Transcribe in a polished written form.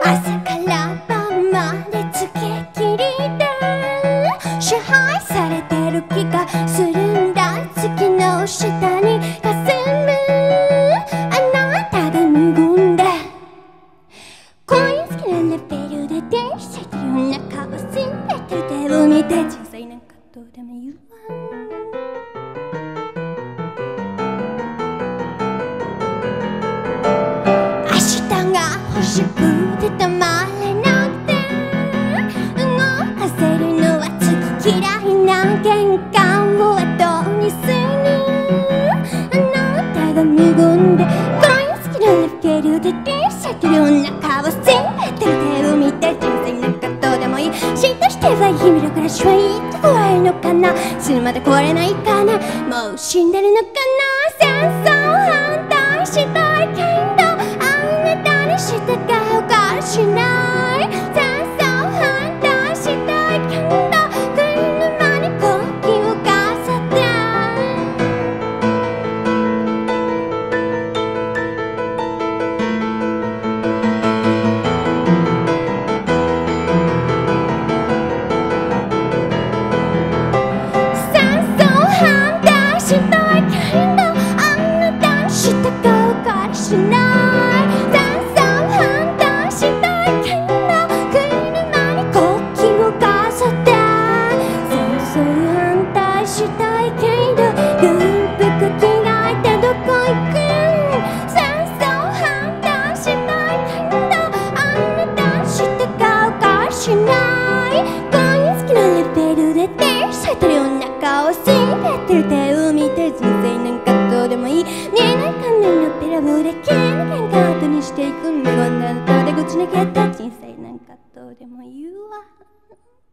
朝から晩までつけきりで支配されてる気がするんだ。月の下に霞むあなたが無言でこういう好きなレベルで電車っていう中を全て手を見て人生なんかどうでもいいわ。明日が欲しくてたまれなくて動かせるのは月嫌いな玄関を後にするあなたが無言でこういう好きなレベルで電車っていう中を全て手を見て人生なんかどうでもいい。しとしては日々の暮らしはいつ怖いのかな。死ぬまで壊れないかな。もう死んでるのかな。戦争反対したいけどあなたに従うからしない。戦争反対したいけど車に国旗を飾って戦争反対したいけどあなたに従うからしない。戦争反対したいけど車に国旗を飾って戦争反対したいけど軍服着替えてどこ行く。戦争反対したいけどあなたに従うからしない。こういう好きなレベルで電車てるお腹を全て手を見て人生なんかどうでもいい。見えない観念のペラボで剣の喧嘩後にしていく無言なので口抜けた人生なんかどうでもいいわ。